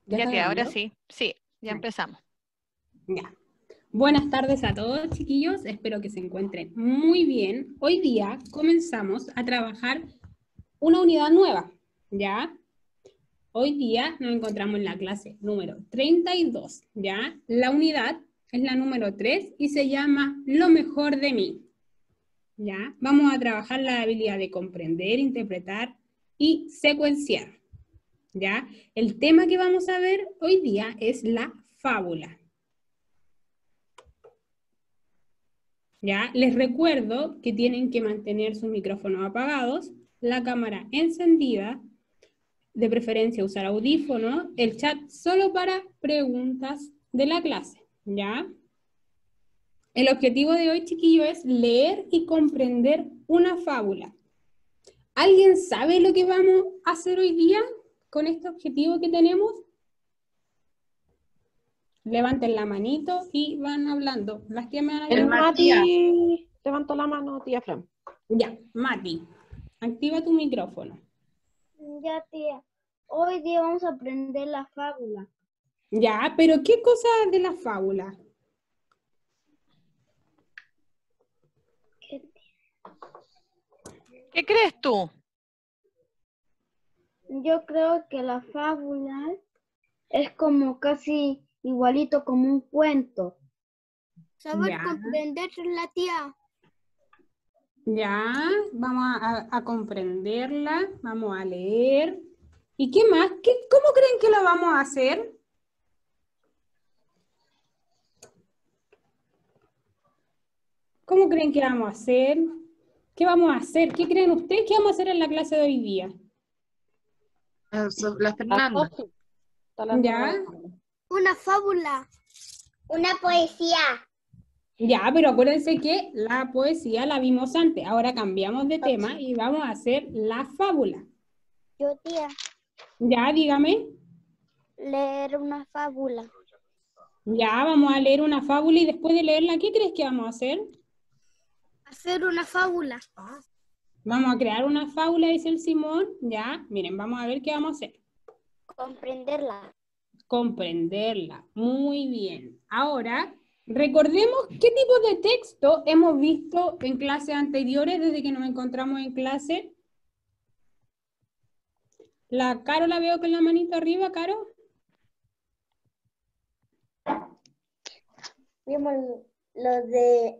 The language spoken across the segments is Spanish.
¿Ya Ya está tía, ahora grabando? sí. Sí, ya Vale, empezamos. ya. Buenas tardes a todos, chiquillos. Espero que se encuentren muy bien. Hoy día comenzamos a trabajar una unidad nueva, ¿ya? Hoy día nos encontramos en la clase número 32, ¿ya? La unidad es la número 3 y se llama Lo mejor de mí, ¿ya? Vamos a trabajar la habilidad de comprender, interpretar y secuenciar, ¿ya? El tema que vamos a ver hoy día es la fábula. ¿Ya? Les recuerdo que tienen que mantener sus micrófonos apagados, la cámara encendida, de preferencia usar audífonos, el chat solo para preguntas de la clase, ¿ya? El objetivo de hoy, chiquillo, es leer y comprender una fábula. ¿Alguien sabe lo que vamos a hacer hoy día con este objetivo que tenemos? Levanten la manito y van hablando. Las que me van a El ayudar. Mati levantó la mano, tía Fran. Ya, Mati, activa tu micrófono. Ya, tía. Hoy día vamos a aprender la fábula. Ya, pero ¿qué cosa de la fábula? ¿Qué crees tú? Yo creo que la fábula es como casi igualito como un cuento. Saber Ya. comprenderla, tía. Ya, vamos a comprenderla, vamos a leer. ¿Y qué más? ¿Cómo creen que lo vamos a hacer? ¿Cómo creen que vamos a hacer? ¿Qué vamos a hacer? ¿Qué creen ustedes que vamos a hacer en la clase de hoy día? La Fernanda. ¿Ya? Una fábula. Una poesía. Ya, pero acuérdense que la poesía la vimos antes. Ahora cambiamos de tema y vamos a hacer la fábula. Yo, tía, Ya, dígame. leer una fábula. Ya, vamos a leer una fábula y después de leerla, ¿qué crees que vamos a hacer? Hacer una fábula. Vamos a crear una fábula, dice el Simón. Ya, miren, vamos a ver qué vamos a hacer. Comprenderla. Comprenderla. Muy bien. Ahora, recordemos qué tipo de texto hemos visto en clases anteriores desde que nos encontramos en clase. La Caro la veo con la manito arriba, Caro. Vimos los de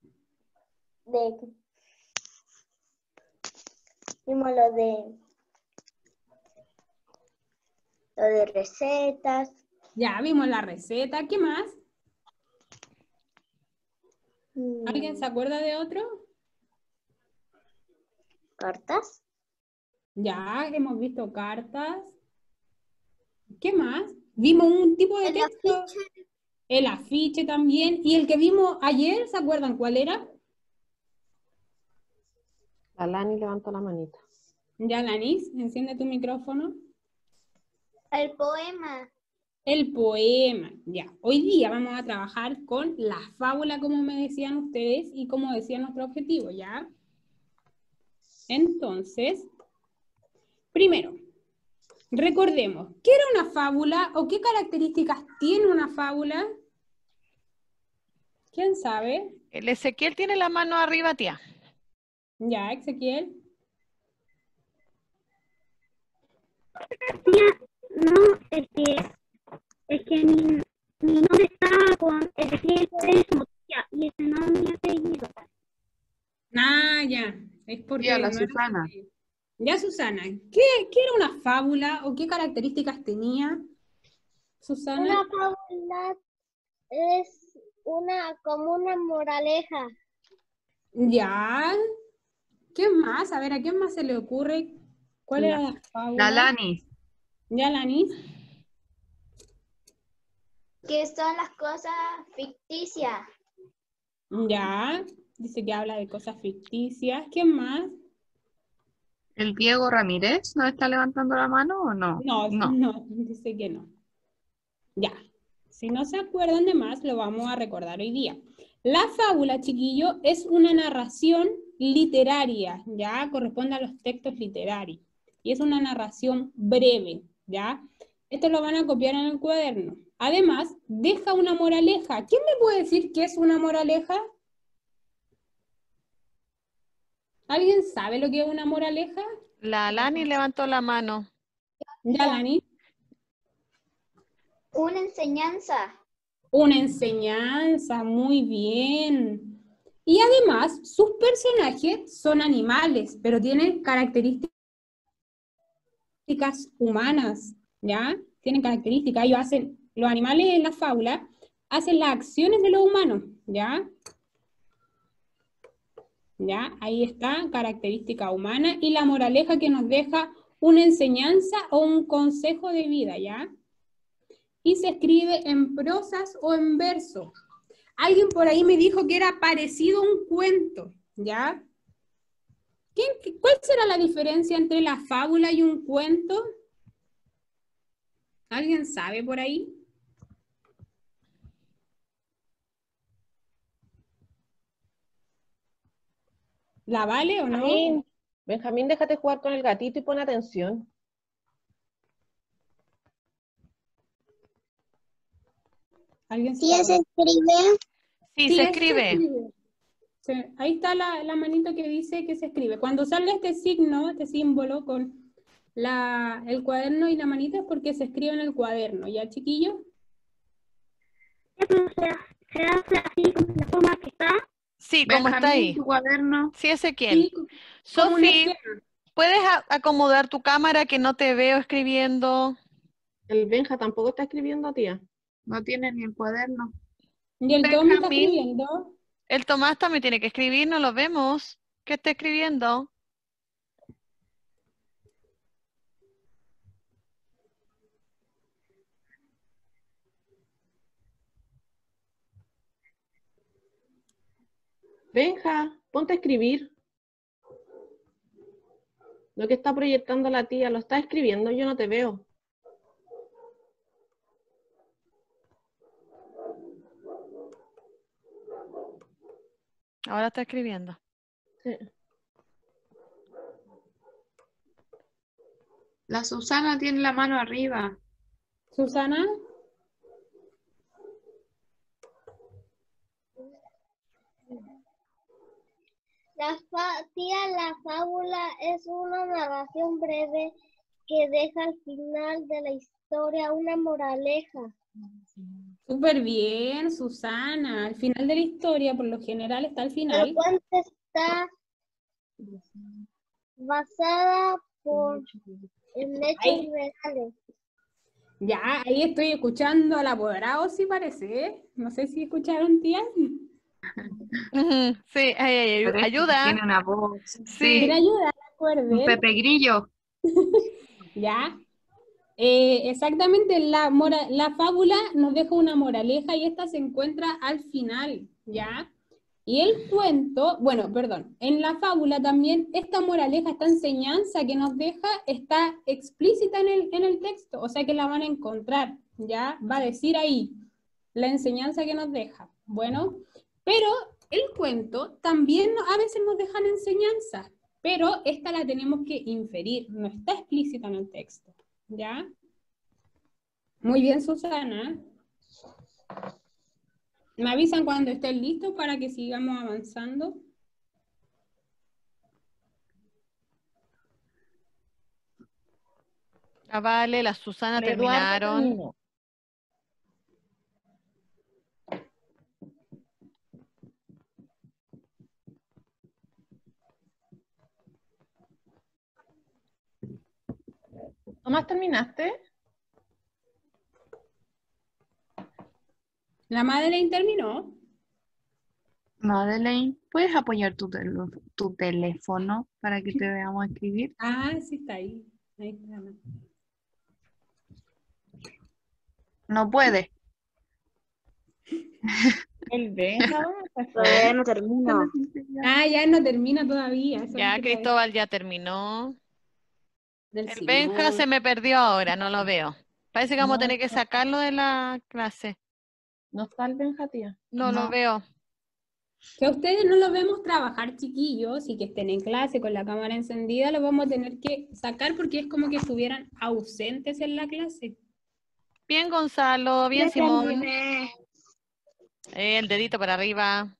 vimos lo de recetas. Ya vimos la receta. ¿Qué más? ¿Alguien se acuerda de otro? Cartas. Ya, hemos visto cartas. ¿Qué más? Vimos un tipo de texto. El afiche también. Y el que vimos ayer, ¿se acuerdan cuál era? La Lani levantó la manita. Ya, Lanis, enciende tu micrófono. El poema. El poema, ya. Hoy día vamos a trabajar con la fábula, como me decían ustedes, y como decía nuestro objetivo, ¿ya? Entonces, primero, recordemos, ¿qué era una fábula o qué características tiene una fábula? ¿Quién sabe? El Ezequiel tiene la mano arriba, tía. Ya, Ezequiel. No, es que mi nombre está con Ezequiel Fresno, tía, y ese no me ha seguido. Ah, ya. Es porque Tía, la no era Susana. Ezequiel. Ya, Susana, ¿qué era una fábula o qué características tenía, Susana? Una fábula es como una moraleja. Ya. ¿Qué más? A ver, ¿a quién más se le ocurre? ¿Cuál era la fábula? La Lani. ¿Ya, Lanis? Que son las cosas ficticias. Ya. Dice que habla de cosas ficticias. ¿Quién más? ¿El Diego Ramírez no está levantando la mano o no? No, dice que no. Ya. Si no se acuerdan de más, lo vamos a recordar hoy día. La fábula, chiquillo, es una narración literaria, ¿ya? Corresponde a los textos literarios. Y es una narración breve, ¿ya? Esto lo van a copiar en el cuaderno. Además, deja una moraleja. ¿Quién me puede decir qué es una moraleja? ¿Alguien sabe lo que es una moraleja? La Lani levantó la mano. Ya, Lani. Una enseñanza. Una enseñanza, muy bien. Y además, sus personajes son animales, pero tienen características humanas, ¿ya? Tienen características. Ellos hacen, los animales en la fábula hacen las acciones de los humanos, ¿ya? ¿Ya? Ahí está, característica humana y la moraleja que nos deja una enseñanza o un consejo de vida, ¿ya? Y se escribe en prosas o en verso. Alguien por ahí me dijo que era parecido a un cuento, ¿ya? ¿Cuál será la diferencia entre la fábula y un cuento? ¿Alguien sabe por ahí? ¿La vale o no? Benjamín, déjate jugar con el gatito y pon atención. ¿Alguien Sí, sabe? se escribe. Sí, Sí, se eso escribe. Sí, ahí está la manito que dice que se escribe. Cuando salga este signo, este símbolo con el cuaderno y la manita es porque se escribe en el cuaderno, ¿ya, chiquillos? Se hace así como la forma que está. Sí, como está Benjamín, ahí. tu cuaderno. Sí, Ezequiel. Sí, como un Sofi, esquema. ¿puedes acomodar tu cámara que no te veo escribiendo? El Benja tampoco está escribiendo, tía. No tiene ni el cuaderno. Y el Tommy está Benjamín. escribiendo. El Tomás también tiene que escribir, no lo vemos. ¿Qué está escribiendo? Benja, ponte a escribir. Lo que está proyectando la tía, lo está escribiendo, yo no te veo. Ahora está escribiendo. Sí. La Susana tiene la mano arriba. Susana, La fábula es una narración breve que deja al final de la historia una moraleja. súper bien, Susana. Al final de la historia, por lo general, está al El final. cuento está basada en hechos Ahí. reales. Ya, ahí estoy escuchando al apoderado, sí parece, ¿eh? No sé si escucharon, tía. Ujú, sí, Pero este ayuda. tiene una voz. Sí. ¿Quiere ayuda? Un Recuerden. Pepe Grillo. Ya. Exactamente, la fábula nos deja una moraleja y esta se encuentra al final, ¿ya? Y el cuento, bueno, perdón, en la fábula también esta moraleja, esta enseñanza que nos deja está explícita en el texto, o sea que la van a encontrar, ¿ya? Va a decir ahí la enseñanza que nos deja. Bueno, pero el cuento también a veces nos dejan enseñanzas, pero esta la tenemos que inferir, no está explícita en el texto. ¿Ya? Muy bien, Susana. Me avisan cuando estén listos para que sigamos avanzando. La Vale, la Susana El Eduardo terminaron. terminó. ¿Tomás, terminaste? La Madeleine terminó. Madeleine, ¿puedes apoyar tu teléfono para que te veamos escribir? Ah, sí está ahí. Ahí está. No puede. El Benja, ¿dónde se Todavía fue? no termino. Ah, ya no termina todavía. Eso Ya, es lo que te Cristóbal ya terminó. del El signo. Benja se me perdió ahora, no lo veo. Parece que vamos a No, tener que sacarlo de la clase. no está el Benja, tía. No lo No. veo. Que a ustedes no los vemos trabajar, chiquillos, y que estén en clase con la cámara encendida, los vamos a tener que sacar porque es como que estuvieran ausentes en la clase. Bien, Gonzalo. Bien, Ya Simón. terminé. El dedito para arriba.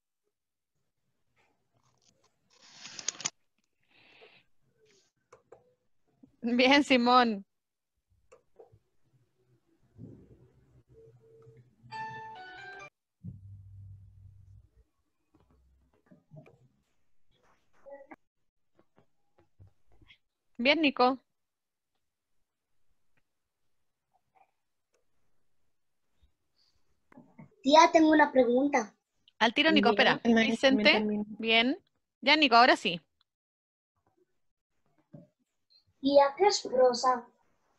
Bien, Simón. Bien, Nico. Tía, tengo una pregunta. Al tiro, Nico, espera. El Nain también Vicente. terminó. Bien. Ya, Nico, ahora sí. Tía, ¿qué es prosa?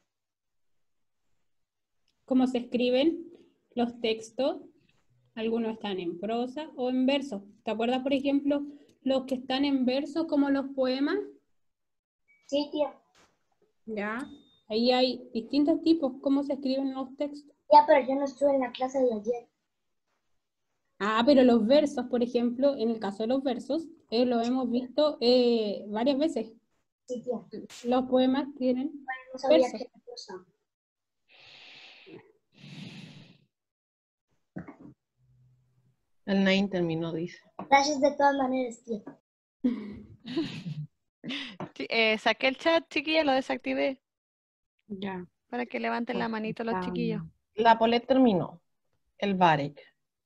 ¿Cómo se escriben los textos? Algunos están en prosa o en verso. ¿Te acuerdas, por ejemplo, los que están en verso como los poemas? Sí, tía. Ya. Ahí hay distintos tipos, cómo se escriben los textos. Tía, pero yo no estuve en la clase de ayer. Ah, pero los versos, por ejemplo, en el caso de los versos, lo hemos visto varias veces. Sí, tía. Los poemas tienen No sabía versos. que era prosa. El Nain terminó, dice. Gracias de todas maneras, tía. Saqué el chat, chiquilla, lo desactivé Ya. para que levanten la manito los chiquillos. La Polet terminó. El Barek.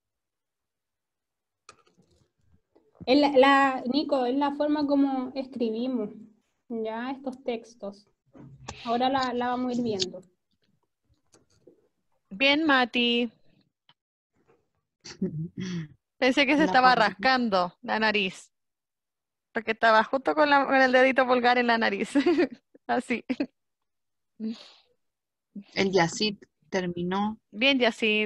Nico, es la forma como escribimos ya estos textos. Ahora la vamos a ir viendo. Bien, Mati. Pensé que se La estaba Paula. rascando la nariz. Porque estaba justo con el dedito pulgar en la nariz. Así. El Yacid terminó. Bien, Yacid.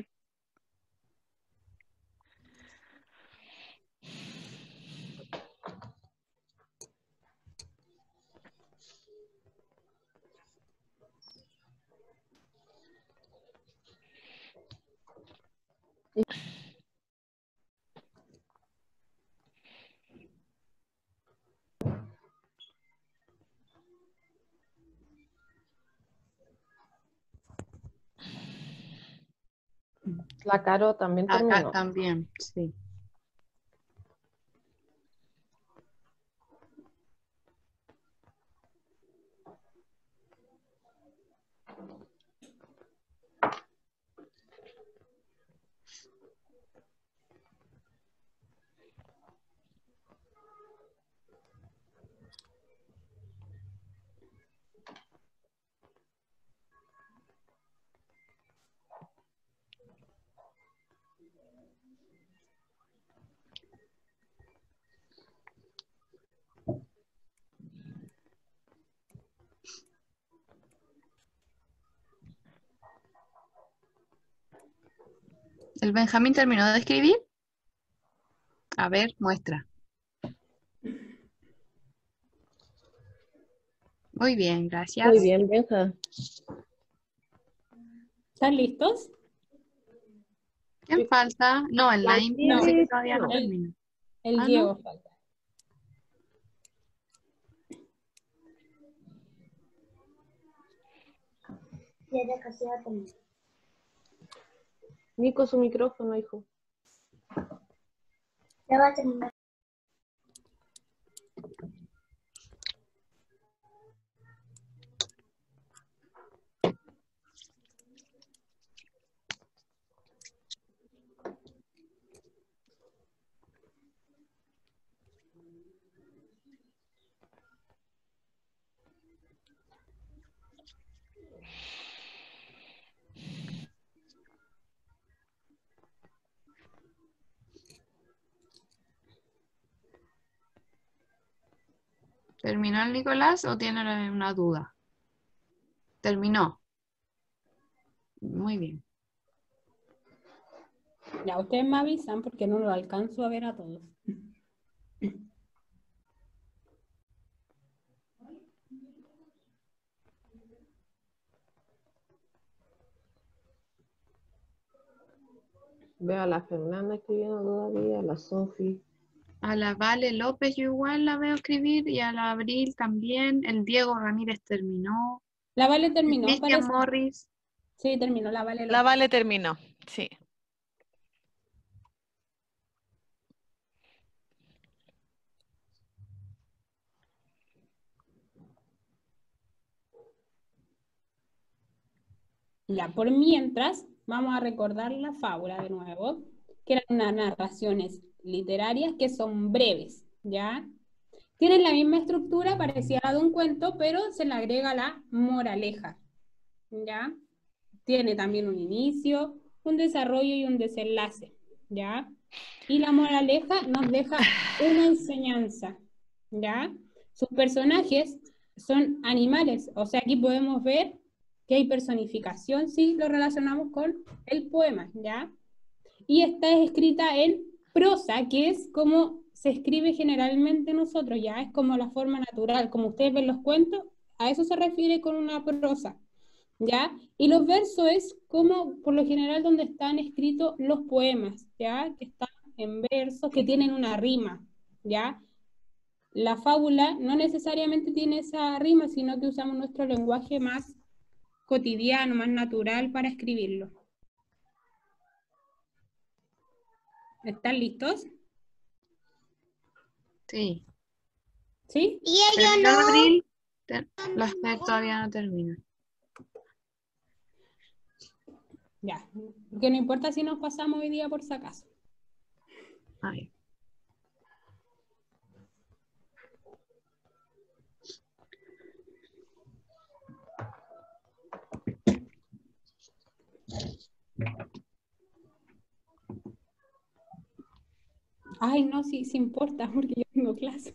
La Caro también Acá terminó. también, sí. ¿El Benjamín terminó de escribir? A ver, muestra. Muy bien, gracias. Muy bien, Benja. ¿Están listos? ¿Quién falta? No, el La Naim No. parece que Iris, todavía no no. termina. El Ah, ¿no? Diego falta. Tía, ya casi va a terminar. Nico, su micrófono, hijo. Ya va a terminar. ¿Terminó el Nicolás o tiene una duda? Terminó. Muy bien. Ya ustedes me avisan porque no lo alcanzo a ver a todos. Veo a la Fernanda escribiendo todavía, a la Sofi. A la Vale López yo igual la veo escribir y a la Abril también. El Diego Ramírez terminó. La Vale El terminó, Cristian parece. Morris. Sí, terminó, la Vale. La Vale terminó, sí. Ya, por mientras, vamos a recordar la fábula de nuevo, que eran unas narraciones literarias que son breves, ¿ya? Tienen la misma estructura, parecida a la de un cuento, pero se le agrega la moraleja, ¿ya? Tiene también un inicio, un desarrollo y un desenlace, ¿ya? Y la moraleja nos deja una enseñanza, ¿ya? Sus personajes son animales, o sea, aquí podemos ver que hay personificación si lo relacionamos con el poema, ¿ya? Y esta es escrita en prosa, que es como se escribe generalmente nosotros, ya es como la forma natural, como ustedes ven los cuentos, a eso se refiere con una prosa, ¿ya? Y los versos es como, por lo general, donde están escritos los poemas, ¿ya? Que están en versos, que tienen una rima, ¿ya? La fábula no necesariamente tiene esa rima, sino que usamos nuestro lenguaje más cotidiano, más natural para escribirlo. ¿Están listos? Sí. ¿Sí? Y Pero ellos yo en no. abril, los que todavía no terminan. Ya. Que no importa si nos pasamos hoy día por si acaso. Ay. Ay, no, sí, sí importa, porque yo tengo clase.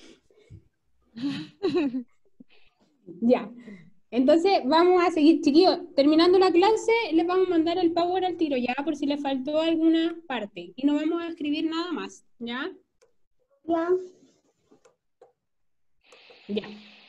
Ya. Entonces, vamos a seguir, chiquillos. Terminando la clase, les vamos a mandar el Power al tiro, ya, por si les faltó alguna parte. Y no vamos a escribir nada más, ¿ya? Ya. Ya.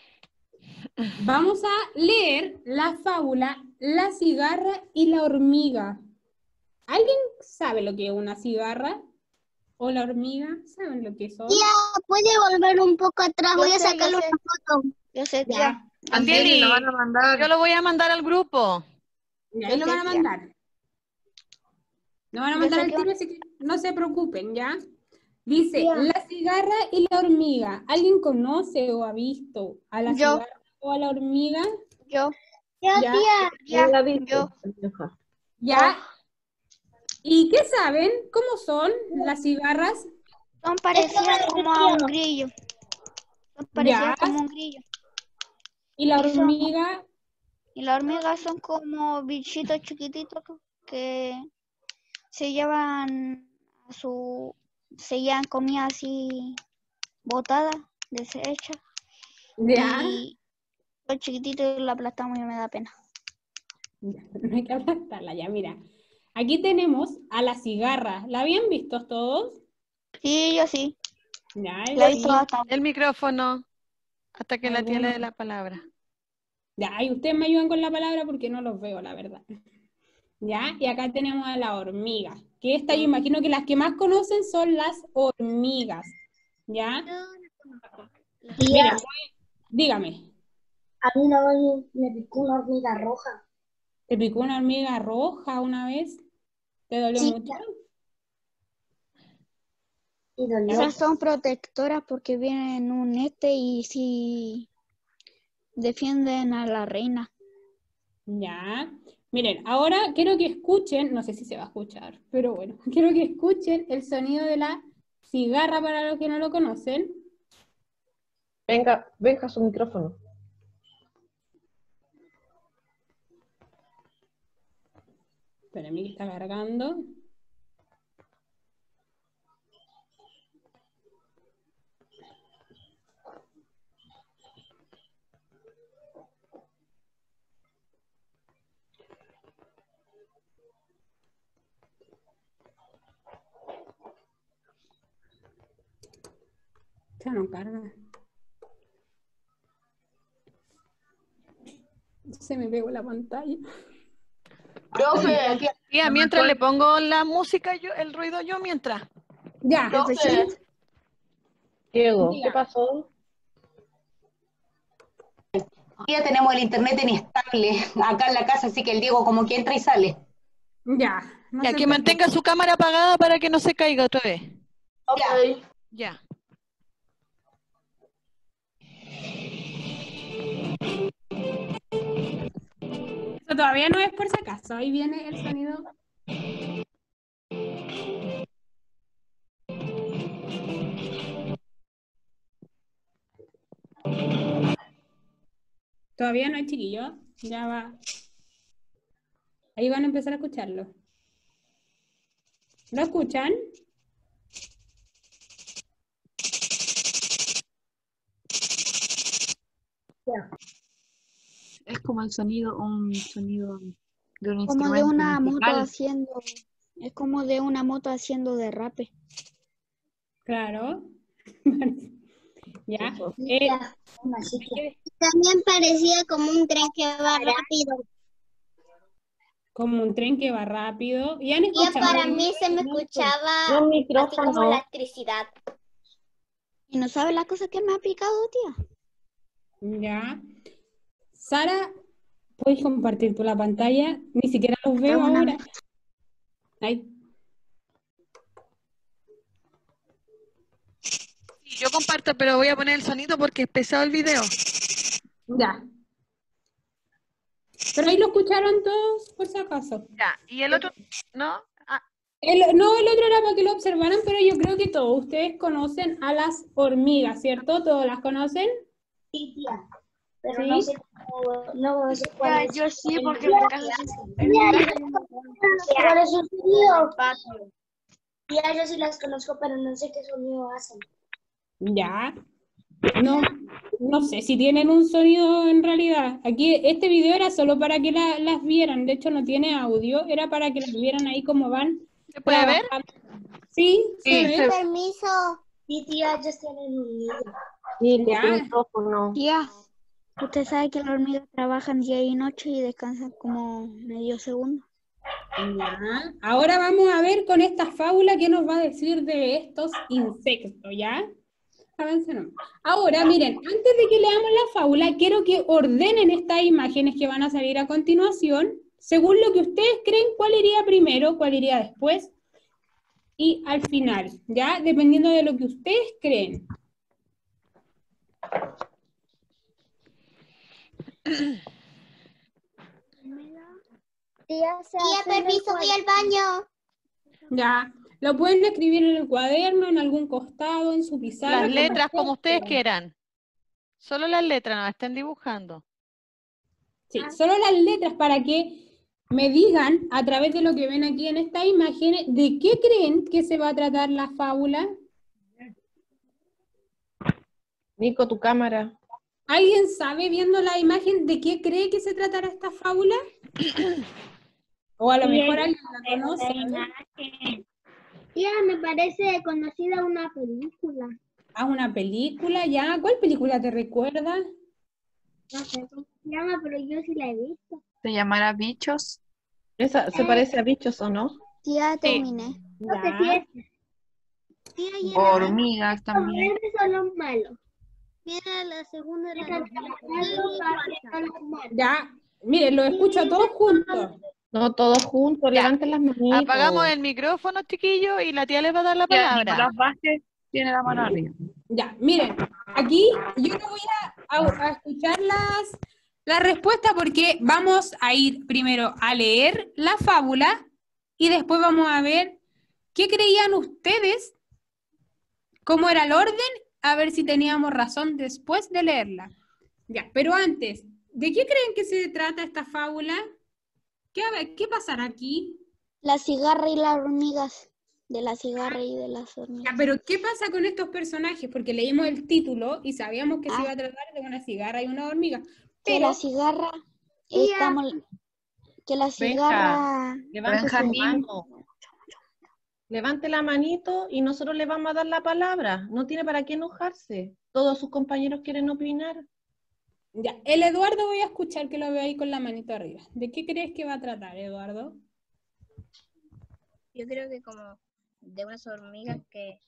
Vamos a leer la fábula La cigarra y la hormiga. ¿Alguien sabe lo que es una cigarra? ¿O la hormiga? ¿Saben lo que son? Tía, ¿puede volver un poco atrás? Voy a sacarle una foto. Yo sé, tía. Ya. Angeli, lo van a mandar. Yo lo voy a mandar al grupo. Y ahí lo van a mandar. Lo van a mandar al tiro, así que no se preocupen, ¿ya? Dice, Ya. la cigarra y la hormiga. ¿Alguien conoce o ha visto a la Yo. cigarra o a la hormiga? Yo. Ya, Ya. tía. Ya. la viste, Yo. pendeja. ¿Ya? ¿Y qué saben? ¿Cómo son las cigarras? Son parecidas como a un grillo. Son parecidas Ya. como un grillo. ¿Y la Y son- hormiga? Y las hormigas son como bichitos chiquititos que se llevan se llevan comida así botada, deshecha. Ya. Y los chiquititos la aplastamos y me da pena. Ya, no hay que aplastarla, ya, mira. Aquí tenemos a la cigarra. ¿La habían visto todos? Sí, yo sí. Ya, La he visto sí. bastante. El micrófono, hasta que la tía le dé Algunos. la palabra. Ya, y ustedes me ayudan con la palabra porque no los veo, la verdad. Ya, y acá tenemos a la hormiga. Que esta yo imagino que las que más conocen son las hormigas. ¿Ya? Miren, dígame. A mí una vez me picó una hormiga roja. ¿Te picó una hormiga roja una vez? ¿Te dolió Sí. mucho? Y dolió. Esas son protectoras porque vienen en un y sí defienden a la reina. Ya. Miren, ahora quiero que escuchen, no sé si se va a escuchar, pero bueno, quiero que escuchen el sonido de la cigarra para los que no lo conocen. Venga, venga su micrófono. Espérenme que está cargando. Ya no carga. Se me pegó la pantalla. Profe, Tía, mientras le pongo la música, el ruido yo mientras. Ya. profe. Diego, Diga. ¿qué pasó? día tenemos el internet inestable acá en la casa, así que el Diego como que entra y sale. Ya, no Ya, se que preocupe. mantenga su cámara apagada para que no se caiga otra vez. Ya. Ya. Eso todavía no es por si acaso. Ahí viene el sonido. Todavía no hay chiquillo. Ya va. Ahí van a empezar a escucharlo. ¿Lo escuchan? Es como un sonido de un Como de instrumento una moto musical. haciendo, es como de una moto haciendo derrape. Claro. Ya. También parecía como un tren que va rápido. Como un tren que va rápido. ¿Y han Y escuchado? para mí se me escuchaba No, así micrófono. como electricidad. ¿Y no sabes la cosa que me ha picado, tía? Ya. Sara, ¿puedes compartir tú la pantalla? Ni siquiera los veo Una ahora. Ahí. Sí, yo comparto, pero voy a poner el sonido porque es pesado el video. Ya. Pero ahí lo escucharon todos, por si acaso. Ya, y el otro, ¿no? Ah, No, el otro era para que lo observaran, pero yo creo que todos ustedes conocen a las hormigas, ¿cierto? ¿Todos las conocen? Sí, tía. Pero ¿Sí? no sé no sé cuál es. Yo sí, porque Tía, en mi casa ¿cuál es su sonido? Tía, yo sí las conozco, pero no sé qué sonido hacen. Ya. No, no sé si tienen un sonido en realidad. Aquí este video era solo para que las vieran, de hecho no tiene audio, era para que las vieran ahí como van ¿se puede ver? trabajando. Sí, se Sí, ve. Permiso. Sí, tía, ellos tienen un nido. Sí, con Ya. tu micrófono. Tía, usted sabe que las hormigas trabajan día y noche y descansan como medio segundo. Ya. Ahora vamos a ver con esta fábula qué nos va a decir de estos insectos, ¿ya? Avance nomás. Ahora, miren, antes de que leamos la fábula, quiero que ordenen estas imágenes que van a salir a continuación, según lo que ustedes creen, cuál iría primero, cuál iría después y al final, ¿ya? Dependiendo de lo que ustedes creen. Tía, permiso, voy al baño. Ya, lo pueden escribir en el cuaderno, en algún costado, en su pizarra. Las letras como ustedes quieran. Solo las letras, no estén dibujando. Sí, solo las letras para que me digan a través de lo que ven aquí en estas imágenes de qué creen que se va a tratar la fábula. Nico, tu cámara. ¿Alguien sabe viendo la imagen de qué cree que se tratará esta fábula? O a lo mejor alguien la conoce. Tía, me parece conocida una película. Ah, una película, ya. ¿Cuál película te recuerda? No sé cómo se llama, pero yo sí la he visto. se llamará Bichos. ¿Esa se parece a bichos o no? Tía, Sí. terminé. Creo que sí Ya. es. Tía, y O hormigas los también. verdes son los malos. Mira, la segunda era los malos. Ya. Miren, lo escucho a todos juntos. No, todos juntos, Ya. levanten las manitos. Apagamos el micrófono, chiquillos, y la tía les va a dar la Ya, palabra. Nicolás Vázquez tiene la mano arriba. Ya, miren, aquí yo no voy a escuchar las respuestas porque vamos a ir primero a leer la fábula y después vamos a ver qué creían ustedes, cómo era el orden, a ver si teníamos razón después de leerla. Ya, pero antes, ¿de qué creen que se trata esta fábula? ¿Qué pasará aquí? La cigarra y las hormigas. De la cigarra y de las Ya, hormigas. pero ¿qué pasa con estos personajes? Porque leímos el título y sabíamos que se Ah. iba a tratar de una cigarra y una hormiga. Que Pero la cigarra, Tía. que la cigarra, Levante su Benjamín. mano. Levante la manito y nosotros le vamos a dar la palabra. No tiene para qué enojarse. Todos sus compañeros quieren opinar. ya, el Eduardo voy a escuchar que lo veo ahí con la manito arriba. ¿De qué crees que va a tratar, Eduardo? Yo creo que como de unas hormigas que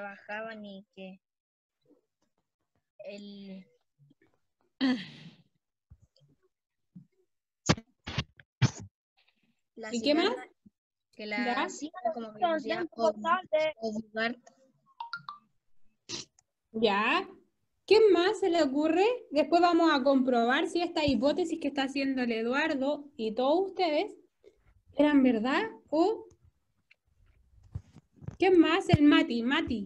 trabajaban y que el La ¿Y qué más? cigarra, que ¿Ya? la cigarra como que conocía Bogart. ¿Ya? ¿Qué más se le ocurre? Después vamos a comprobar si esta hipótesis que está haciendo el Eduardo y todos ustedes eran verdad o ¿qué más? El Mati, Mati.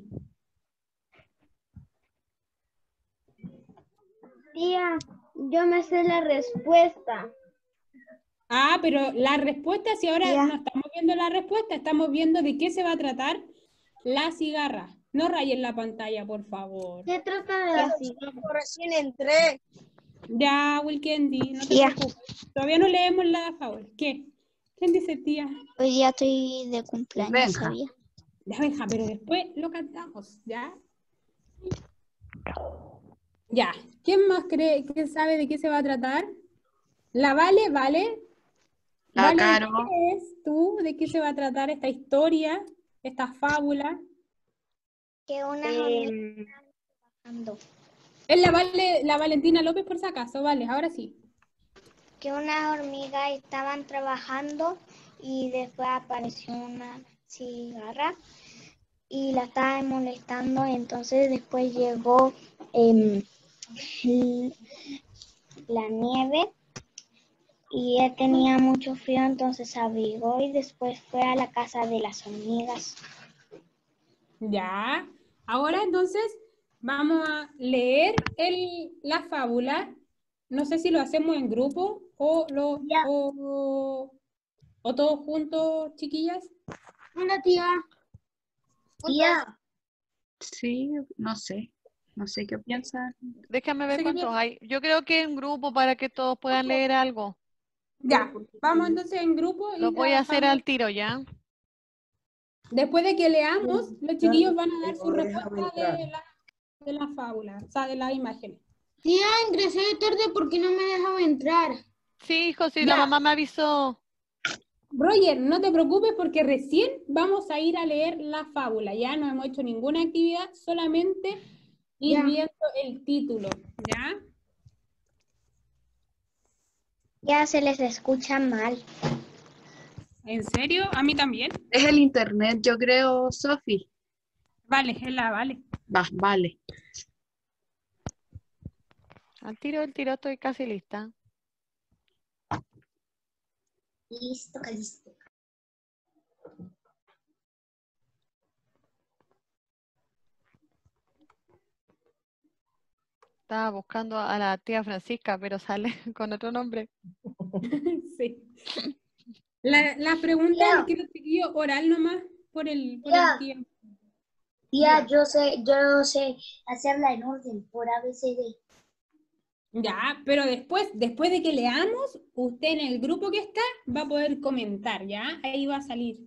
Tía, yo me sé la respuesta. Ah, pero la respuesta, si ahora Ya. no estamos viendo la respuesta, estamos viendo de qué se va a tratar la cigarra. No rayen la pantalla, por favor. ¿Qué trata de la cigarra? Recién entré. Ya, Wilkendi, no te Tía. preocupes. Todavía no leemos la favor. ¿Qué? ¿Quién dice tía? Hoy día estoy de cumpleaños, Benja. ¿sabía? Ya, Benja, pero después lo cantamos, ¿ya? Ya. ¿Quién más cree que sabe de qué se va a tratar? La Vale, ¿vale? La Vale, Caro. ¿qué es tú? ¿De qué se va a tratar esta historia, esta fábula? Que una trabajando. Es la Valentina López, por si acaso, vale, ahora sí. Que unas hormigas estaban trabajando y después apareció una cigarra y la estaban molestando. Entonces después llegó la nieve y él tenía mucho frío, entonces se abrigó y después fue a la casa de las hormigas. Ya. Ahora entonces vamos a leer la fábula. No sé si lo hacemos en grupo o todos juntos, chiquillas. Hola, tía. Tía, Sí, no sé. No sé qué piensan. Déjame ver sé qué cuántos hay. Yo creo que en grupo para que todos puedan leer algo. Ya, vamos entonces en grupo Lo y voy a hacer trabajamos. al tiro, ¿ya? Después de que leamos, los chiquillos van a dar su respuesta de la fábula, o sea, de las imágenes. tía, ingresé tarde porque no me dejaba entrar. Sí, hijo, sí, la Ya. mamá me avisó. Roger, no te preocupes porque recién vamos a ir a leer la fábula. Ya no hemos hecho ninguna actividad, solamente ir Ya. viendo el título. ¿Ya? Ya se les escucha mal. ¿En serio? ¿A mí también? Es el internet, yo creo, Sofi. Vale, es la vale. Va, vale. Al tiro del tiro estoy casi lista. Listo, listo. Estaba buscando a la tía Francisca, pero sale con otro nombre. Sí. La pregunta Ya. les quiero chiquillo oral nomás por el Ya. tiempo. Tía, yo sé hacerla en orden por ABCD. Ya, pero después de que leamos, usted en el grupo que está va a poder comentar, ¿ya? Ahí va a salir.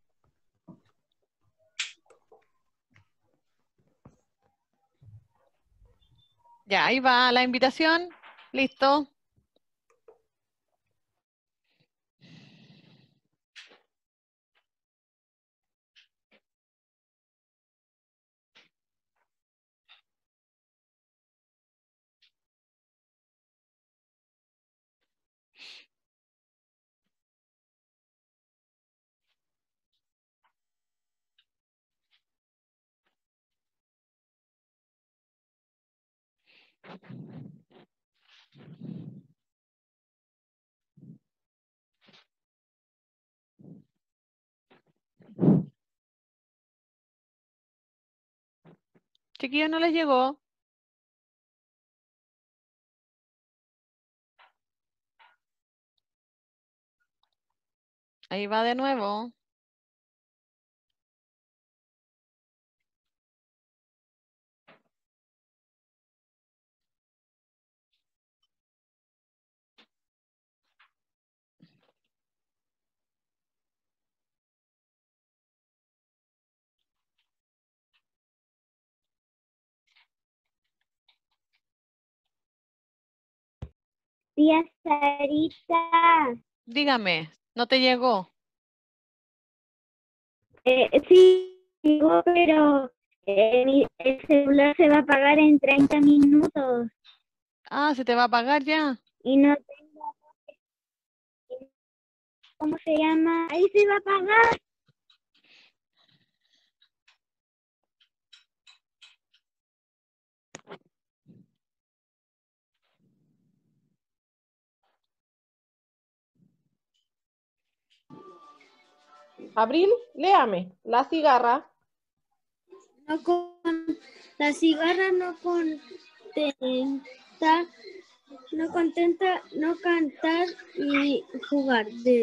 Ya, ahí va la invitación. Listo. Chiquillos, ¿no les llegó? Ahí va de nuevo. Tía Sarita. Dígame, ¿no te llegó? Sí, digo, pero el celular se va a apagar en 30 minutos Ah, se te va a apagar ya. y no ¿cómo se llama? Ahí se va a apagar. Abril, léame. La cigarra La cigarra no contenta no cantar y jugar.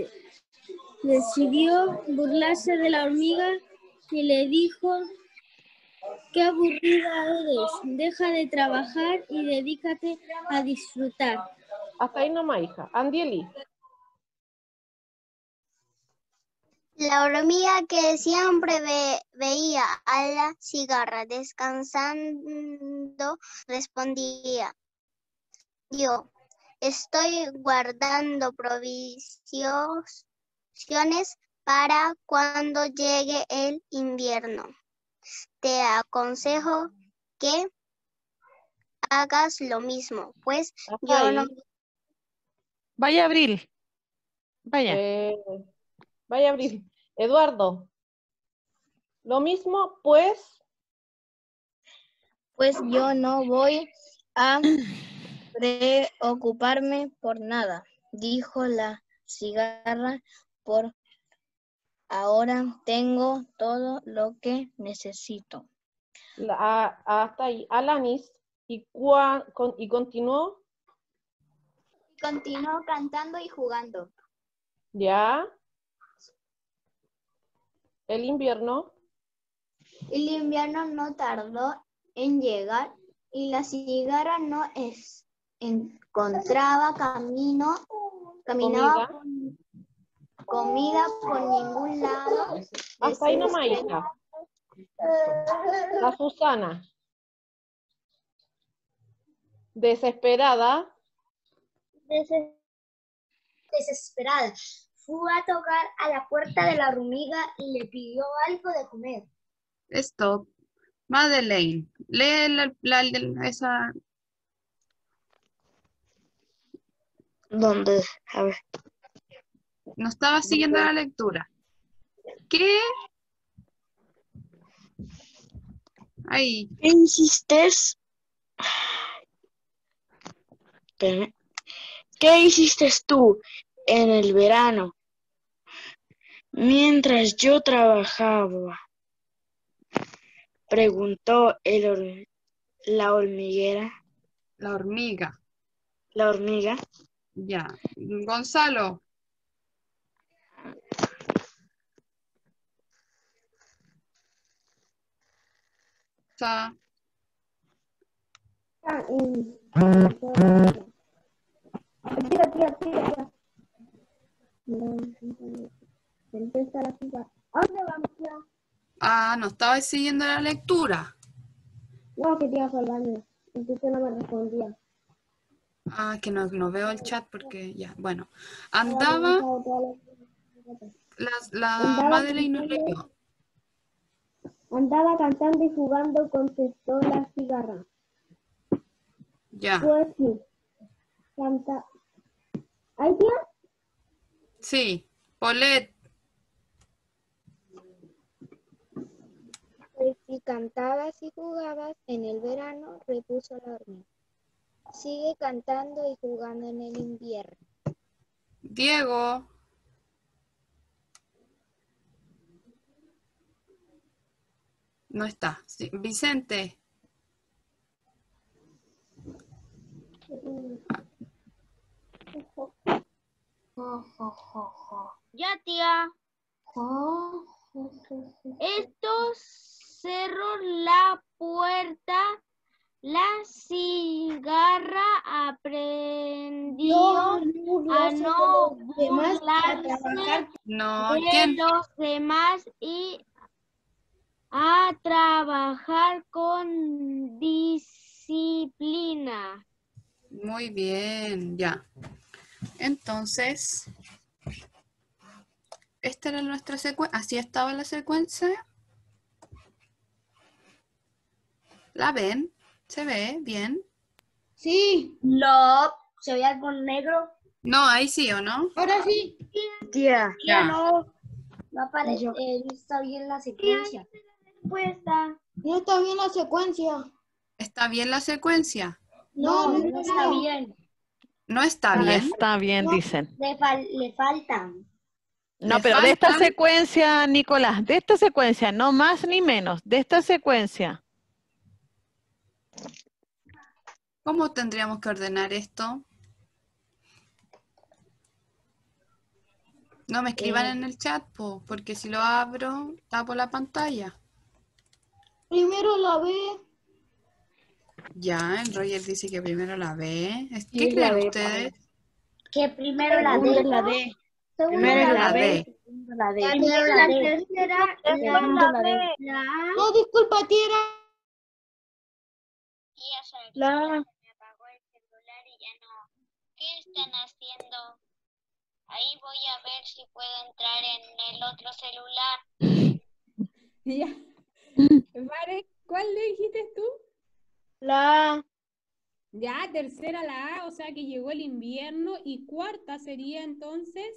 Decidió burlarse de la hormiga y le dijo: qué aburrida eres, deja de trabajar y dedícate a disfrutar. hasta ahí nomás, hija. Andieli. La hormiga que siempre veía a la cigarra descansando respondía: yo estoy guardando provisiones para cuando llegue el invierno. Te aconsejo que hagas lo mismo, pues Hasta yo ahí. no... Vaya, Abril. Vaya. Vaya, Abril. Eduardo. Lo mismo, pues. Pues yo no voy a preocuparme por nada, dijo la cigarra. Por ahora tengo todo lo que necesito. Hasta ahí. Alanis. Y continuó. Continuó cantando y jugando. Ya. El invierno. El invierno no tardó en llegar y la cigarra no encontraba caminaba comida por ningún lado. Hasta ahí nomás, hija. La Susana. Desesperada. Desesperada, fue a tocar a la puerta de la hormiga y le pidió algo de comer. Stop. Madeleine, lee esa. ¿Dónde? A ver. No estaba siguiendo la lectura. ¿Qué? Ahí. ¿Qué insistes? Espérame. ¿Qué hiciste tú en el verano mientras yo trabajaba? Preguntó la hormiguera. La hormiga. La hormiga. Ya. Gonzalo. Ah, no estaba siguiendo la lectura. No, que tía fue al baño. Entonces no me respondía. Ah, que no veo el chat porque ya. Bueno. Andaba. La Madeleine nos leyó. Andaba cantando y jugando, contestó la cigarra. Ya. Pues sí. Canta. ¿Ay, tía? Sí. Paulette. Pues si cantabas y jugabas en el verano, repuso la hormiga, sigue cantando y jugando en el invierno. Diego. No está. Sí, Vicente. Ya, tía. Estos cerró la puerta. La cigarra aprendió a no burlarse No, de ¿quién? los demás y a trabajar con disciplina. Muy bien, ya. Entonces, esta era nuestra secuencia. Así estaba la secuencia. ¿La ven? ¿Se ve bien? Sí. No, se ve algo negro. No, ahí sí, ¿o no? Ahora sí. Tía, Ya Ya. no aparece, Yo. no está bien la secuencia. Respuesta. No está bien la secuencia. ¿Está bien la secuencia? No, No, no está bien. ¿No está No bien? está bien, No. dicen. Le faltan. No, ¿Le pero de esta faltan? secuencia, Nicolás, de esta secuencia, no más ni menos, de esta secuencia. ¿Cómo tendríamos que ordenar esto? No me escriban en el chat, porque si lo abro, tapo la pantalla. Primero la B. Ya, el Roger dice que primero la B. Sí, ¿Qué es la creen B, ustedes? Que primero la Segundo D. es la D. Segundo Primero es Primero la la B, D. segundo la D. Primero la D. Tercera, Segundo la D. la A. No, disculpa, tía. La Me apagó el celular y ya no. ¿Qué están haciendo? Ahí voy a ver si puedo entrar en el otro celular. Ya. Vale, ¿cuál le dijiste tú? La A. Ya, tercera la A, o sea que llegó el invierno. Y cuarta sería entonces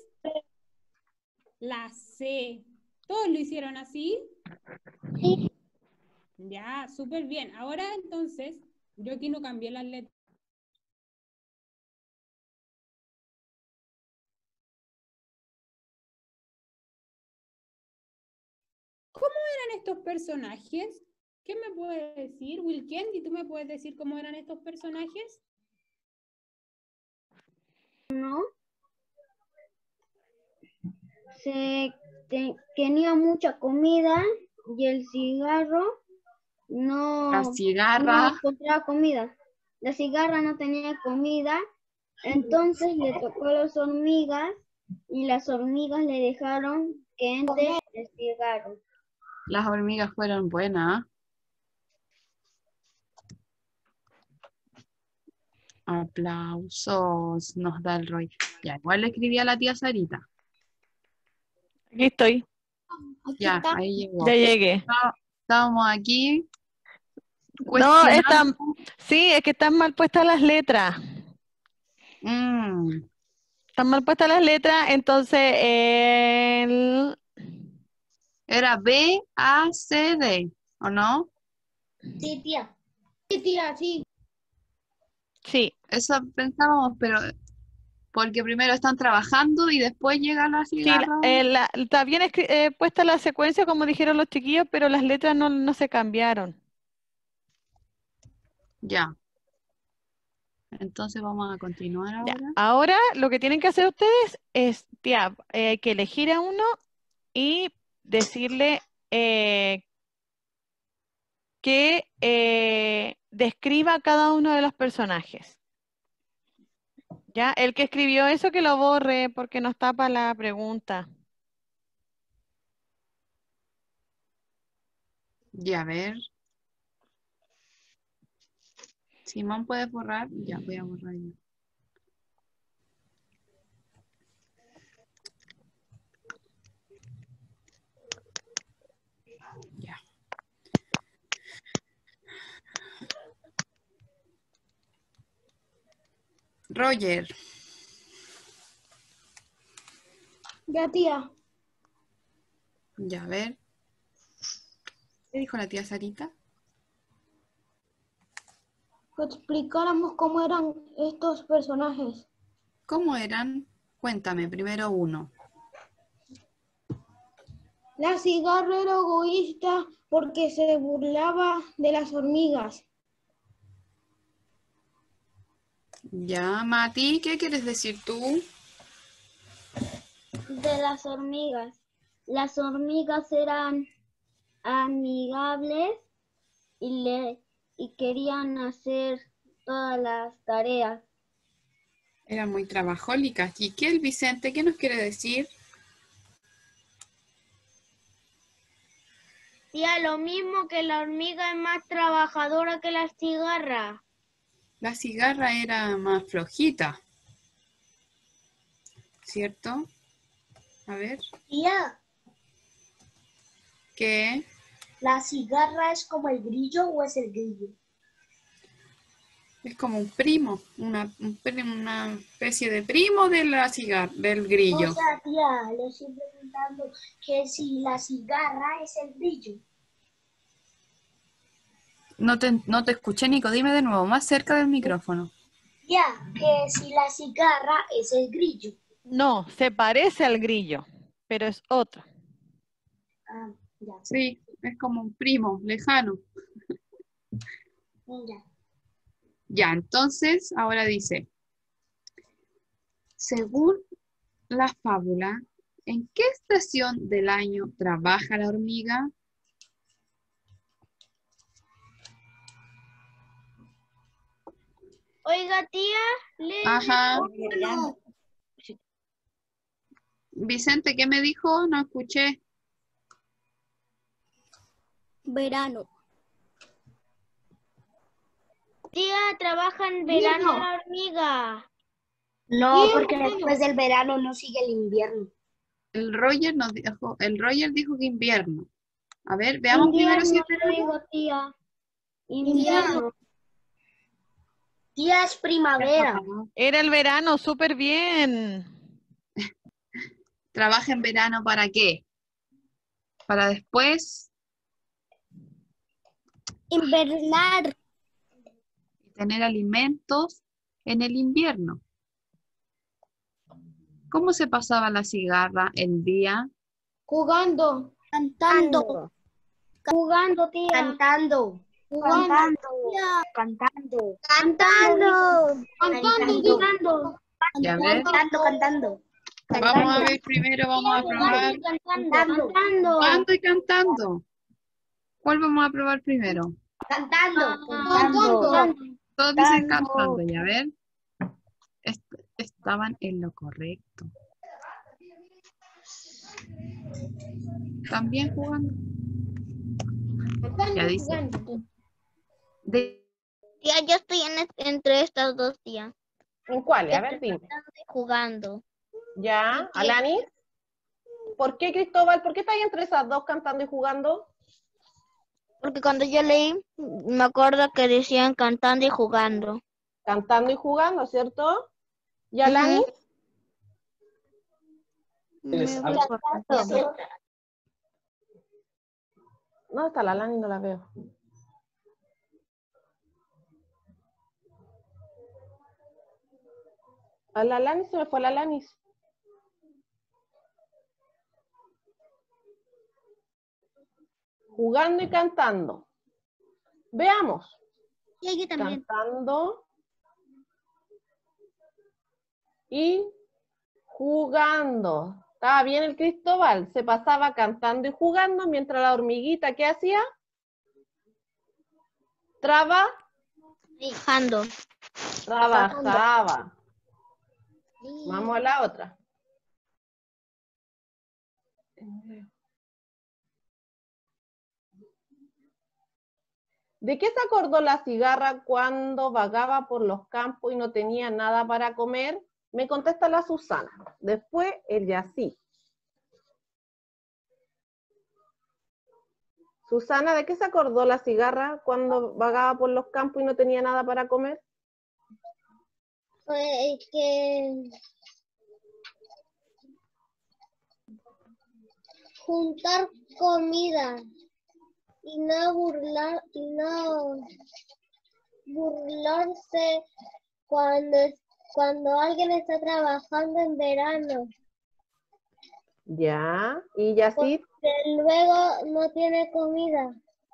la C. ¿Todos lo hicieron así? Sí. Ya, súper bien. Ahora entonces, yo aquí no cambié las letras. ¿Cómo eran estos personajes? ¿Qué me puedes decir? Wilkendi, ¿tú me puedes decir cómo eran estos personajes? Tenía mucha comida y el cigarro La no cigarra. encontraba comida. La cigarra no tenía comida, entonces le tocó a las hormigas y las hormigas le dejaron que entre el cigarro. Las hormigas fueron buenas. Aplausos nos da el Roy. Ya, igual le escribí a la tía Sarita. Aquí estoy, Ya, ahí llegó. ya llegué. Estábamos aquí No, cuestionando. sí, es que están mal puestas las letras. Están mal puestas las letras, entonces Era B, A, C, D, ¿o no? Sí, tía. Sí, tía, sí. sí, Eso pensábamos, pero porque primero están trabajando y después llega la sí, cigarra. está bien puesta la secuencia como dijeron los chiquillos, pero las letras no se cambiaron. Ya. Entonces vamos a continuar Ya. ahora. Ahora lo que tienen que hacer ustedes es, tía, hay que elegir a uno y decirle que describa cada uno de los personajes. ¿Ya? El que escribió eso que lo borre porque nos tapa la pregunta. Ya, a ver. Simón, ¿puedes borrar? Ya, voy a borrar yo. Ya. Roger. Ya, tía. Ya, a ver. ¿Qué dijo la tía Sarita? Que explicáramos cómo eran estos personajes. ¿Cómo eran? Cuéntame, primero uno. La cigarra era egoísta porque se burlaba de las hormigas. Ya, Mati, ¿qué quieres decir tú? De las hormigas. Las hormigas eran amigables y querían hacer todas las tareas. Eran muy trabajólicas. ¿Y qué el Vicente? ¿Qué nos quiere decir? Tía, lo mismo que la hormiga es más trabajadora que la cigarra. La cigarra era más flojita. ¿Cierto? A ver. Tía, ¿Qué? ¿la cigarra es como el grillo o es el grillo? Es como un primo, una especie de primo de del grillo. O sea, tía, le estoy preguntando que si la cigarra es el brillo. No te escuché, Nico. Dime de nuevo, más cerca del micrófono. Tía, que si la cigarra es el grillo. No, se parece al grillo, pero es otro. Ah, ya, Sí, es como un primo lejano. ya. Ya, entonces, ahora dice, según la fábula, ¿en qué estación del año trabaja la hormiga? Oiga, tía, le Ajá. no. Vicente, ¿qué me dijo? No escuché. Verano. Tía, trabaja en verano la hormiga. No, porque después del verano no sigue el invierno. El Roger dijo que invierno. A ver, veamos primero si es verano. Digo, tía. Invierno. Tía, es primavera. Era el verano, súper bien. ¿Trabaja en verano para qué? Para después Invernar. tener alimentos en el invierno. ¿Cómo se pasaba la cigarra el día? Jugando. Cantando. Jugando, tía. Cantando. Jugando. Cantando. Cantando. Cantando. Ya ves. Cantando. Vamos a ver primero, vamos a probar. Cantando. Jugando y cantando. ¿Cuál vamos a probar primero? Cantando. Todos dicen cantando, ya ven. Estaban en lo correcto. También jugando. Ya dice. Tía, yo estoy entre estas dos, tía. ¿En cuál? A ver, dime. Jugando. ¿Ya? ¿Alanis? ¿Por qué, Cristóbal? ¿Por qué estás entre esas dos cantando y jugando? Porque cuando yo leí, me acuerdo que decían cantando y jugando. Cantando y jugando, ¿cierto? ¿Y Alanis? ¿Dónde está la Alanis? No la veo. A la Alanis se me fue la Alanis. Jugando y cantando. Veamos. Y yo también. Cantando y jugando. Estaba bien el Cristóbal. Se pasaba cantando y jugando mientras la hormiguita, ¿qué hacía? Trabajando. Trabajaba. Vamos a la otra. ¿De qué se acordó la cigarra cuando vagaba por los campos y no tenía nada para comer? Me contesta la Susana. Después el Yací. Susana, ¿de qué se acordó la cigarra cuando vagaba por los campos y no tenía nada para comer? Pues que juntar comida y no burlarse cuando alguien está trabajando en verano. Ya, y Yací. Que luego no tiene comida.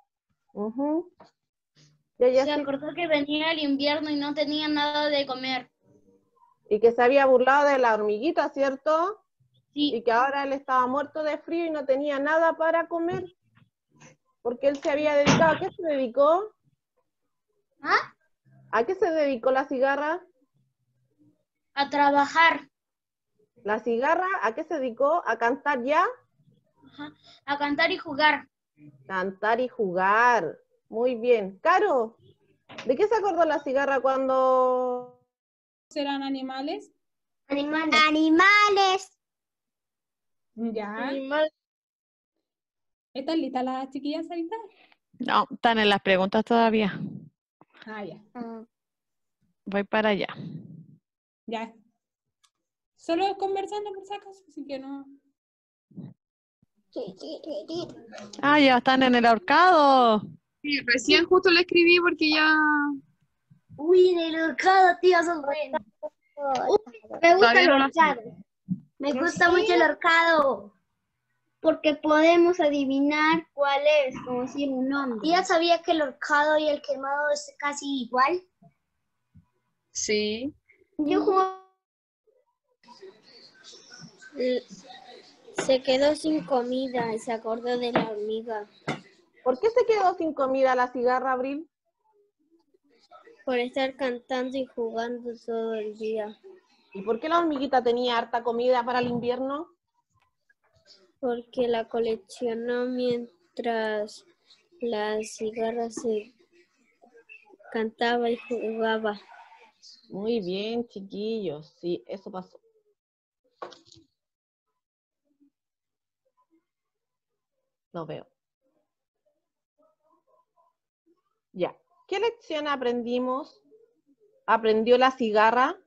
Ya, Se Yací. acordó que venía el invierno y no tenía nada de comer. Y que se había burlado de la hormiguita, ¿cierto? Sí. Y que ahora él estaba muerto de frío y no tenía nada para comer. Porque él se había dedicado. ¿A qué se dedicó? ¿Ah? ¿A qué se dedicó la cigarra? A trabajar. ¿La cigarra a qué se dedicó? ¿A cantar ya? Ajá. A cantar y jugar. Cantar y jugar. Muy bien. Caro, ¿de qué se acordó la cigarra cuando... ¿Serán animales? Animales. Ya. Animal. ¿Están listas las chiquillas ahorita? No, están en las preguntas todavía. Ah, ya. Voy para allá. Ya. Solo conversando por si acaso, así que no. Ah, ya están en el ahorcado. Sí, recién justo le escribí porque ya Uy, en el horcado, tío, son buenos. Me gusta todavía el no lo hacen. horcado. Me gusta mucho el horcado. Porque podemos adivinar cuál es, como decir un nombre. ¿Ya sabía que el horcado y el quemado es casi igual? Sí. Yo juego. Se quedó sin comida y se acordó de la hormiga ¿Por qué se quedó sin comida la cigarra, Abril? por estar cantando y jugando todo el día. ¿Y por qué la hormiguita tenía harta comida para el invierno? Porque la coleccionó mientras la cigarra se cantaba y jugaba. Muy bien, chiquillos. Sí, eso pasó. No veo. Ya. ¿Qué lección aprendimos? ¿Aprendió la cigarra?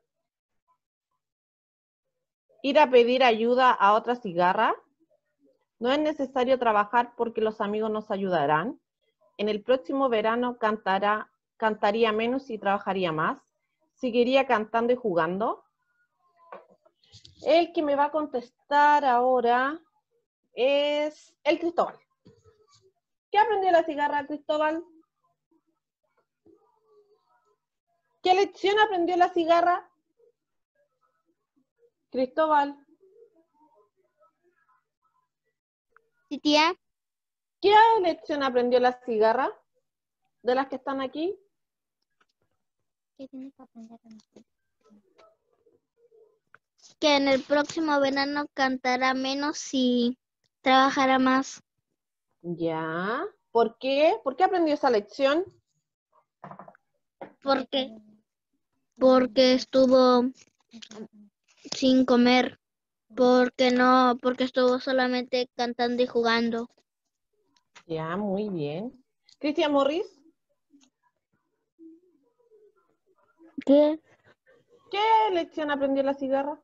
¿Ir a pedir ayuda a otra cigarra? ¿No es necesario trabajar porque los amigos nos ayudarán? ¿En el próximo verano cantaría menos y trabajaría más? ¿Seguiría cantando y jugando? El que me va a contestar ahora es el Cristóbal. ¿Qué aprendió la cigarra, Cristóbal? ¿Qué lección aprendió la cigarra? Cristóbal. ¿Sí, tía? ¿Qué lección aprendió la cigarra? ¿De las que están aquí? Que en el próximo verano cantará menos y trabajará más. Ya. ¿Por qué? ¿Por qué aprendió esa lección? Porque estuvo sin comer, porque estuvo solamente cantando y jugando. Ya, muy bien. Cristian Morris, ¿Qué? ¿qué lección aprendió la cigarra?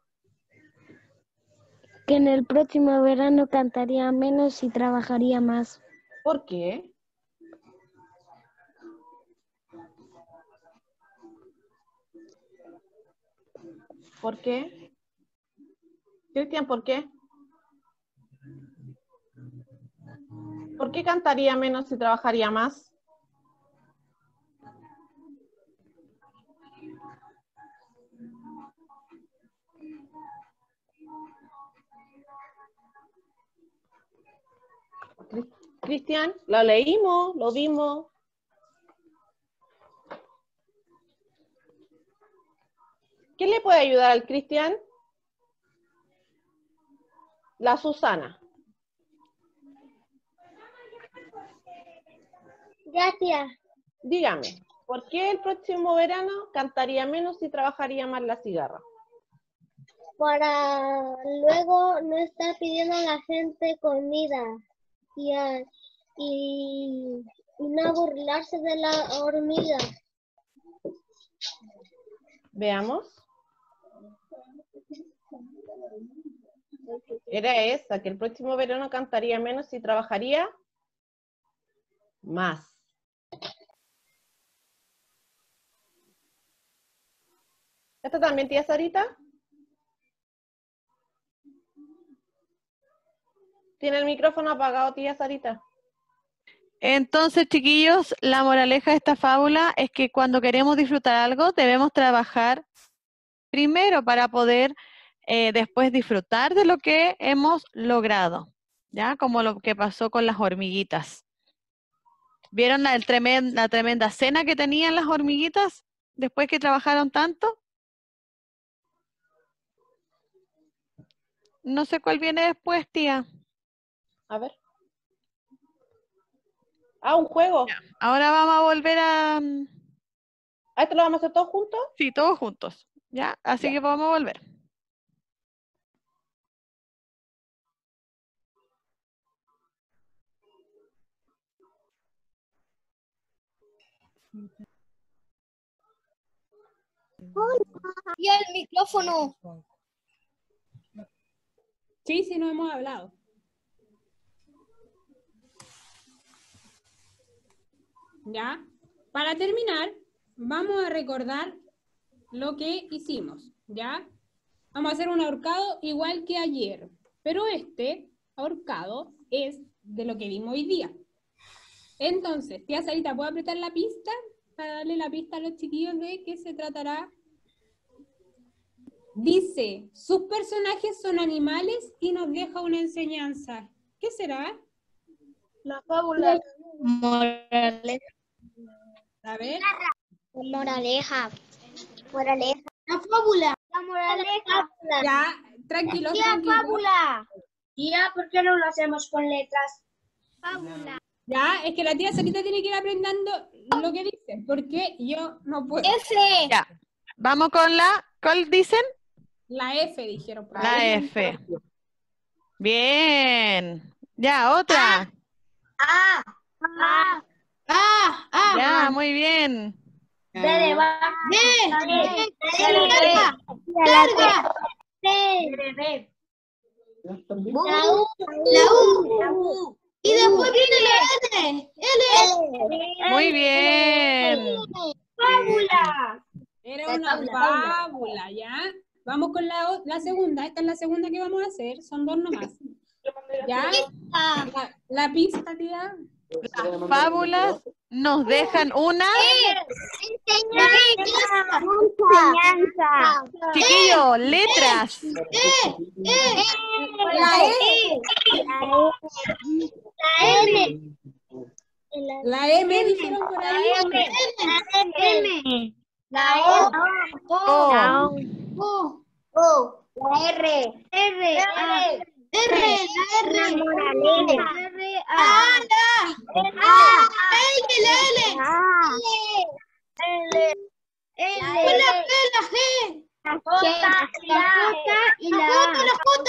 Que en el próximo verano cantaría menos y trabajaría más. ¿Por qué? ¿Por qué? Cristian, ¿por qué? ¿Por qué cantaría menos y trabajaría más? Cristian, lo leímos, lo vimos. ¿Qué le puede ayudar al Cristian? La Susana. Ya, tía. Dígame, ¿por qué el próximo verano cantaría menos y trabajaría más la cigarra? Para luego no estar pidiendo a la gente comida y, y no burlarse de la hormiga. Veamos. Era esa, que el próximo verano cantaría menos y trabajaría más. ¿Esta también, tía Sarita? ¿Tiene el micrófono apagado, tía Sarita? Entonces, chiquillos, la moraleja de esta fábula es que cuando queremos disfrutar algo, debemos trabajar primero para poder después disfrutar de lo que hemos logrado, ¿ya? Como lo que pasó con las hormiguitas. ¿Vieron la tremenda cena que tenían las hormiguitas después que trabajaron tanto? No sé cuál viene después, tía. A ver. Ah, un juego. Ahora vamos a volver a... ¿A esto lo vamos a hacer todos juntos? Sí, todos juntos, ¿ya? Así Ya. que vamos a volver. Y el micrófono. Sí, sí, no hemos hablado. ¿Ya? Para terminar, vamos a recordar lo que hicimos, ¿ya? Vamos a hacer un ahorcado igual que ayer, pero este ahorcado es de lo que vimos hoy día. Entonces, tía Sarita, ¿puedo apretar la pista para darle la pista a los chiquillos de qué se tratará? Dice, sus personajes son animales y nos deja una enseñanza. ¿Qué será? La fábula. Moraleja. A ver. Moraleja. Moraleja. La fábula. La moraleja. Ya, tranquilos, Tía, tranquilos. fábula. Tía, ¿por qué no lo hacemos con letras? Fábula. Ya, es que la tía Sarita tiene que ir aprendiendo lo que dice, porque yo no puedo. F. Ya. Vamos con la, ¿cuál dicen? La F dijeron. por La ahí. F. Bien. Ya, otra. Ya, muy bien. B de vaca. La U. Y después viene la L. Muy bien. Fábula. Era una fábula, ¿ya? Vamos con la segunda. Esta es la segunda que vamos a hacer. Son dos nomás. ¿Ya? La pista, tía. Las fábulas nos dejan una. Enseñanza. Chiquillo, letras. La E. La M. La M dijeron por ahí. M. La O. O. La R. R. A. R. La R. R. A. La J y la A.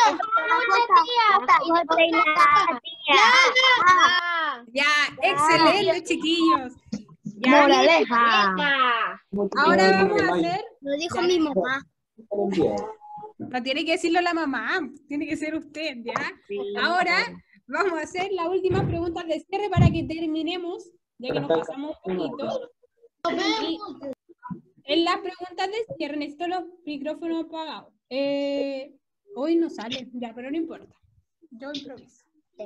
Ya, excelente, chiquillos. Ya, Moraleja. ahora vamos a hacer. Lo dijo mi mamá. No tiene que decirlo la mamá, tiene que ser usted, ¿ya? Ahora vamos a hacer las últimas preguntas de cierre para que terminemos, ya que nos pasamos un poquito. Y en las preguntas de cierre necesito los micrófonos apagados. Hoy no sale, ya, pero no importa. Yo improviso.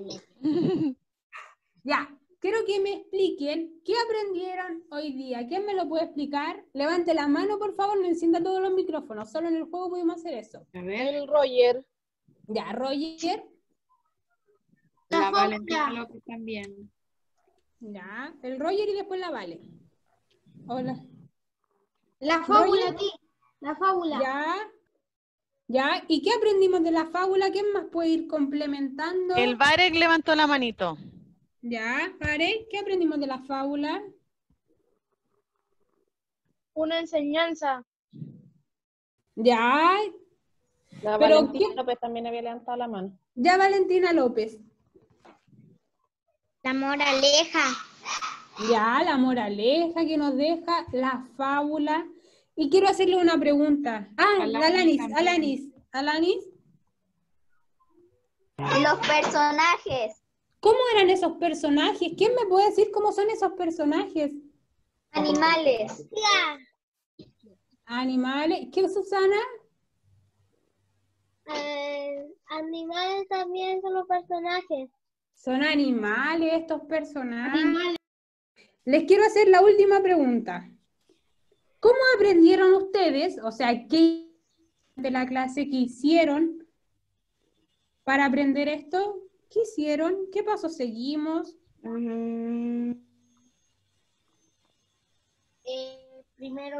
Ya, quiero que me expliquen qué aprendieron hoy día. ¿Quién me lo puede explicar? Levante la mano, por favor, no encienda todos los micrófonos. Solo en el juego pudimos hacer eso. El Roger. Ya, Roger. La Valentina López también. Ya, el Roger y después la Vale. Hola. La fábula, tía. La fábula. Ya. Ya, ¿y qué aprendimos de la fábula? ¿Quién más puede ir complementando? El Barek levantó la manito. Ya, Vale, ¿qué aprendimos de la fábula? Una enseñanza. Ya, La Pero, Valentina ¿qué? López también había levantado la mano. ya Valentina López. La moraleja. Ya, la moraleja que nos deja la fábula. Y quiero hacerle una pregunta. Alanis Alanis. Los personajes. ¿Cómo eran esos personajes? ¿Quién me puede decir cómo son esos personajes? Animales. Animales. ¿Qué, Susana? Animales también son los personajes. Son animales estos personajes. Les quiero hacer la última pregunta. ¿Cómo aprendieron ustedes? O sea, ¿qué de la clase que hicieron para aprender esto? ¿Qué hicieron? ¿Qué pasos seguimos? Primero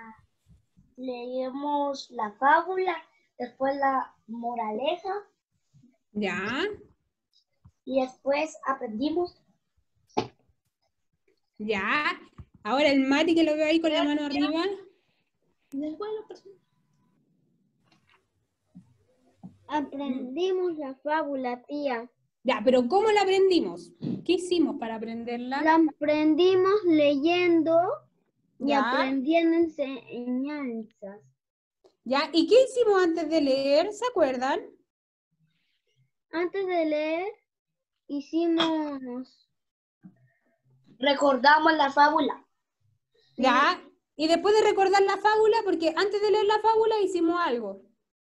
leímos la fábula, después la moraleja Ya, y después aprendimos. ya. Ahora el Mati que lo veo ahí con la mano arriba. Aprendimos la fábula, tía. Ya, pero ¿cómo la aprendimos? ¿Qué hicimos para aprenderla? La aprendimos leyendo y Ya. aprendían enseñanzas. ¿Ya? ¿Y qué hicimos antes de leer? ¿Se acuerdan? Antes de leer, hicimos, Recordamos la fábula. ¿Ya? Y después de recordar la fábula, porque antes de leer la fábula hicimos algo.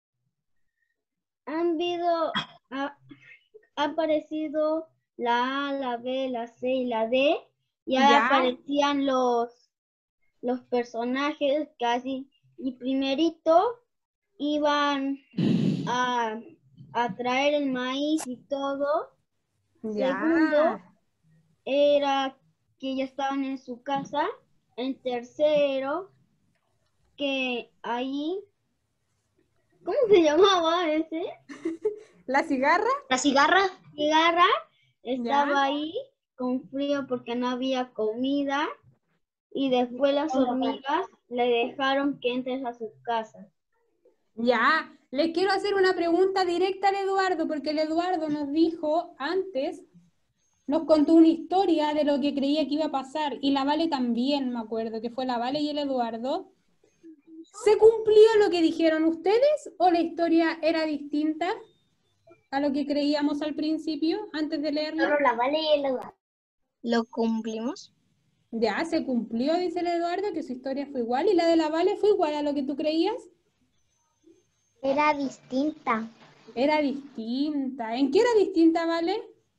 ha aparecido la A, la B, la C y la D. Y ahí Ya. aparecían los personajes casi. Y primerito iban a traer el maíz y todo. Ya. Segundo era que ya estaban en su casa. En tercero, que ahí, ¿cómo se llamaba ese? ¿La cigarra? La cigarra. Cigarra estaba Ya. ahí con frío porque no había comida. Y después las hormigas le dejaron que entres a su casa. Ya. Les quiero hacer una pregunta directa al Eduardo, porque el Eduardo nos dijo antes, nos contó una historia de lo que creía que iba a pasar. Y la Vale también, me acuerdo, que fue la Vale y el Eduardo. ¿Se cumplió lo que dijeron ustedes o la historia era distinta a lo que creíamos al principio, antes de leerla? Solo la Vale y el Eduardo. ¿Lo cumplimos? Ya, se cumplió, dice el Eduardo, que su historia fue igual. ¿Y la de la Vale fue igual a lo que tú creías? Era distinta. Era distinta. ¿En qué era distinta, Vale?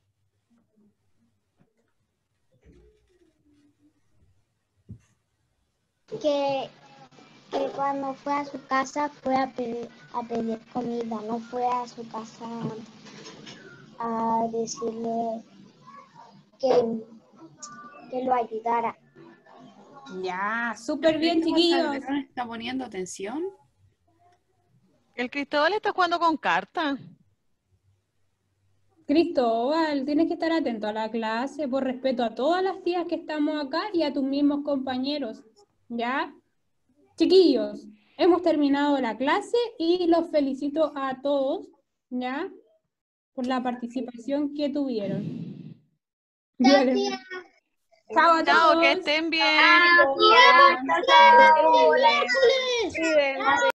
Que cuando fue a su casa fue a pedir comida, no fue a su casa a decirle que lo ayudara. Ya, súper bien, chiquillos. ¿Calderón está poniendo atención? El Cristóbal está jugando con cartas. Cristóbal, tienes que estar atento a la clase por respeto a todas las tías que estamos acá y a tus mismos compañeros. ¿Ya? Chiquillos, hemos terminado la clase y los felicito a todos, ¿ya? Por la participación que tuvieron. Gracias. Chao a Chao, que todos. estén bien. Gracias. Cuídense.